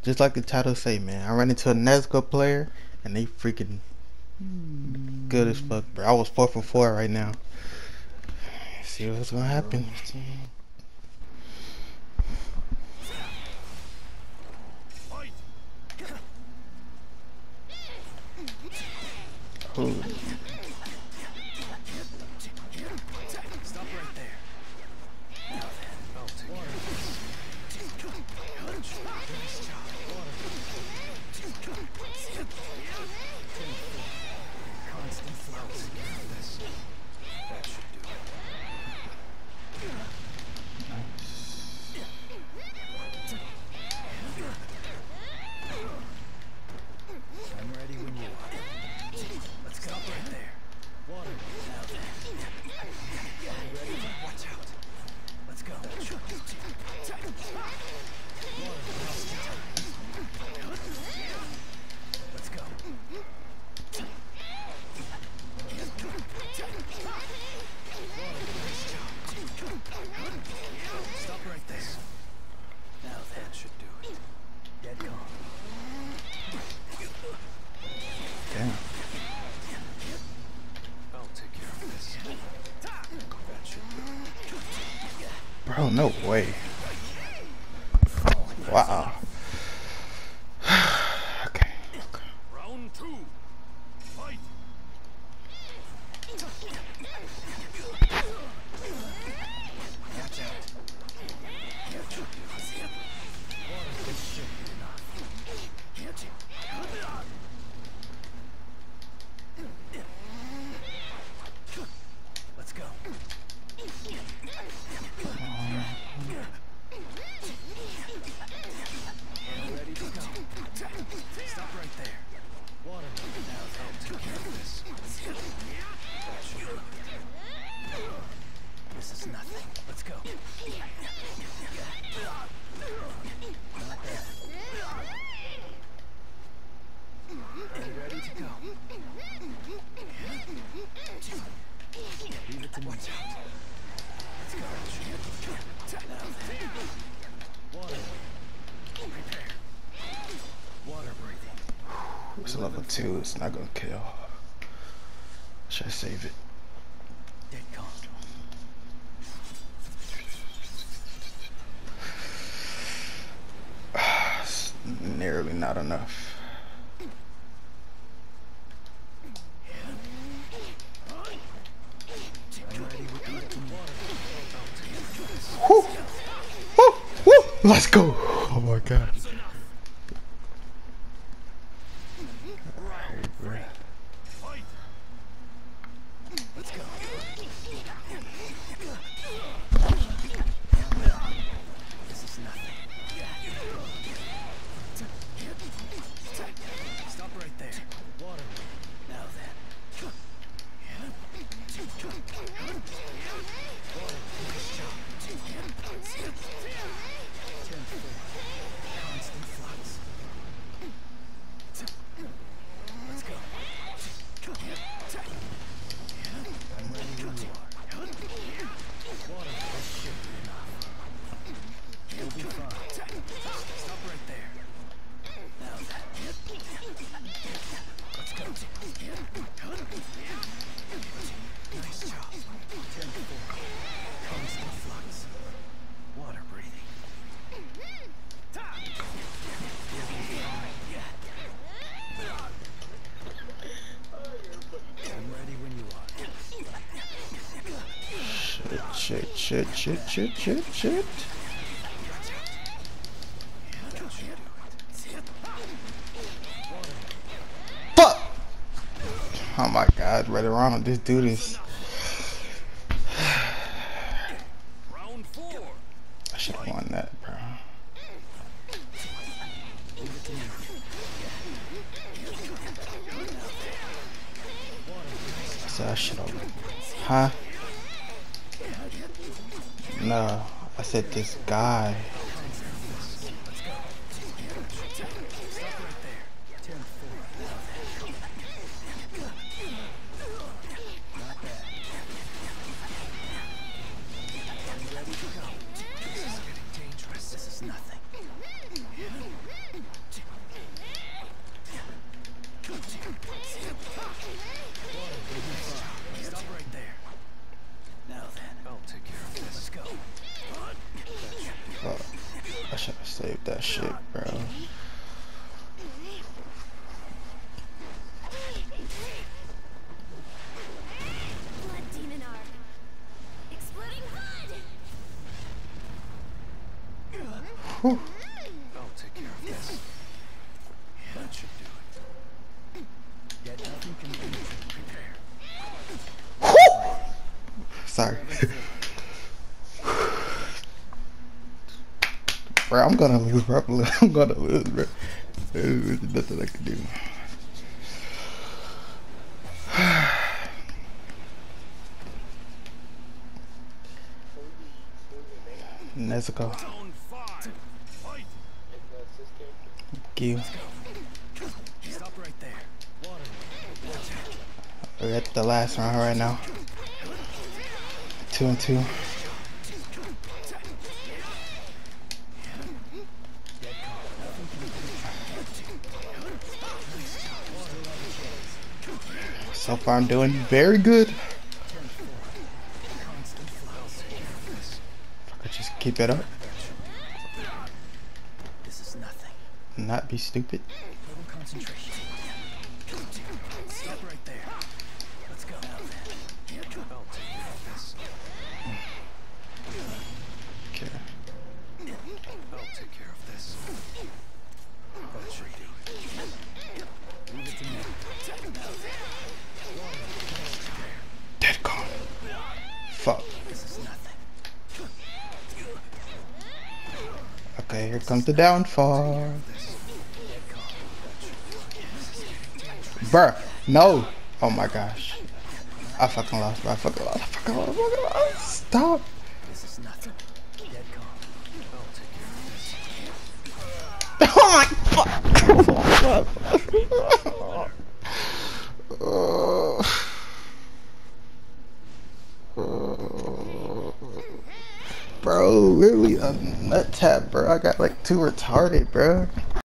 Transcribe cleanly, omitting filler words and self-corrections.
Just like the title say, man. I ran into a Nezuko player, and they freaking good as fuck, bro. I was 4 for 4 right now. See what's gonna happen. Ooh. Bro, no way. Wow. Okay. Round 2. Fight. Let's go. Ready to go. Stop right there. Water. Now I'll take care of this. This is nothing. Let's go. Not bad. Ready to go. Leave it to me. Watch out. Let's go. Now then. Water. Prepare. Water breathing. It's level 2. It's not gonna kill. Should I save it? Dead calm. It's nearly not enough. Woo! Woo! Woo! Let's go! Oh my god. Let's go. This is nothing. Stop right there. Water. Now then. Water. Nice job. Constant flux. Let's go. I'm ready when you are. Water. This should be enough. You'll be fine. Stop right there. Now then. Let's go. Nice job. 10-4. Constant flux. Water breathing. I'm ready when you are. Shit. Fuck! Oh my god, right around, just do this. Round 4. I should have won that, bro. So I should have. Huh? No, I said this guy. shit, bro. Blood demon arc. Exploding blood. Whew. I'll take care of this. That should do it. Yet nothing can be prepared. Sorry. Bro, I'm gonna lose, bro. I'm gonna lose, bro. There's nothing I can do. Nezuko. Zone 5. Fight. Q. Stop right there. Water. We're at the last round right now. 2-2. So far I'm doing very good. If I could just keep it up. This is nothing. Not be stupid. Total concentration. Stop right there. Let's go. Now then. I'll take care of this. Okay. I'll take care of this. That should do it. Leave it to me. Dead calm. Fuck. This is nothing. Okay, here comes the downfall. Bruh, no. Oh my gosh. I fucking lost, bro. I fucking lost. Stop. This is nothing. Dead calm. I'll take care of this. Oh my fuck. Bro, literally a nut tap, bro. I got like too retarded, bro.